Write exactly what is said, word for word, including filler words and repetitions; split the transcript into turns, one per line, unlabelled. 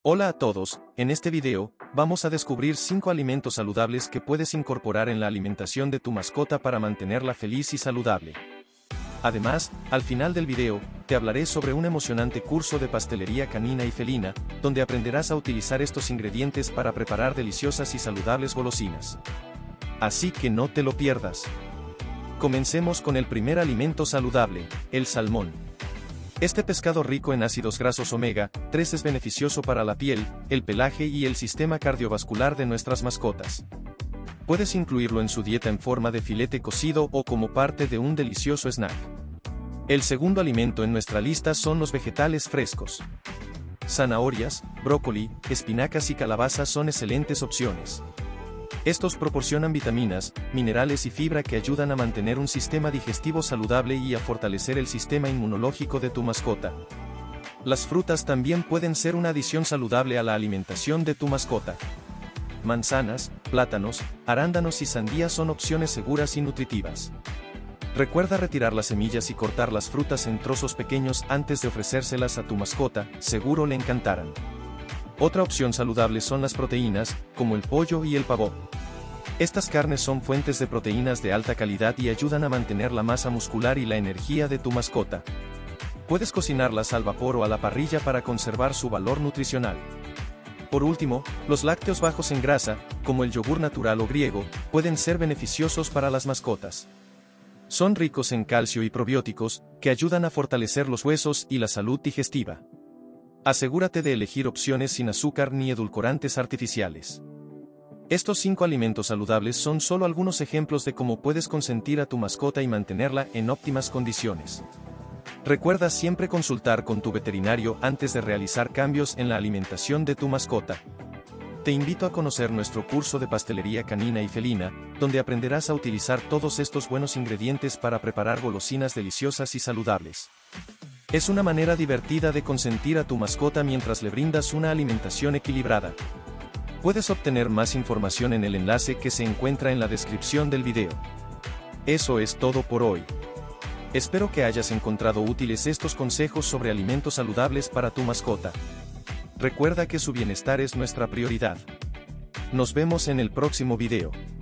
Hola a todos, en este video, vamos a descubrir cinco alimentos saludables que puedes incorporar en la alimentación de tu mascota para mantenerla feliz y saludable. Además, al final del video, te hablaré sobre un emocionante curso de pastelería canina y felina, donde aprenderás a utilizar estos ingredientes para preparar deliciosas y saludables golosinas. Así que no te lo pierdas. Comencemos con el primer alimento saludable, el salmón. Este pescado rico en ácidos grasos omega tres es beneficioso para la piel, el pelaje y el sistema cardiovascular de nuestras mascotas. Puedes incluirlo en su dieta en forma de filete cocido o como parte de un delicioso snack. El segundo alimento en nuestra lista son los vegetales frescos. Zanahorias, brócoli, espinacas y calabazas son excelentes opciones. Estos proporcionan vitaminas, minerales y fibra que ayudan a mantener un sistema digestivo saludable y a fortalecer el sistema inmunológico de tu mascota. Las frutas también pueden ser una adición saludable a la alimentación de tu mascota. Manzanas, plátanos, arándanos y sandías son opciones seguras y nutritivas. Recuerda retirar las semillas y cortar las frutas en trozos pequeños antes de ofrecérselas a tu mascota, seguro le encantarán. Otra opción saludable son las proteínas, como el pollo y el pavo. Estas carnes son fuentes de proteínas de alta calidad y ayudan a mantener la masa muscular y la energía de tu mascota. Puedes cocinarlas al vapor o a la parrilla para conservar su valor nutricional. Por último, los lácteos bajos en grasa, como el yogur natural o griego, pueden ser beneficiosos para las mascotas. Son ricos en calcio y probióticos, que ayudan a fortalecer los huesos y la salud digestiva. Asegúrate de elegir opciones sin azúcar ni edulcorantes artificiales. Estos cinco alimentos saludables son solo algunos ejemplos de cómo puedes consentir a tu mascota y mantenerla en óptimas condiciones. Recuerda siempre consultar con tu veterinario antes de realizar cambios en la alimentación de tu mascota. Te invito a conocer nuestro curso de pastelería canina y felina, donde aprenderás a utilizar todos estos buenos ingredientes para preparar golosinas deliciosas y saludables. Es una manera divertida de consentir a tu mascota mientras le brindas una alimentación equilibrada. Puedes obtener más información en el enlace que se encuentra en la descripción del video. Eso es todo por hoy. Espero que hayas encontrado útiles estos consejos sobre alimentos saludables para tu mascota. Recuerda que su bienestar es nuestra prioridad. Nos vemos en el próximo video.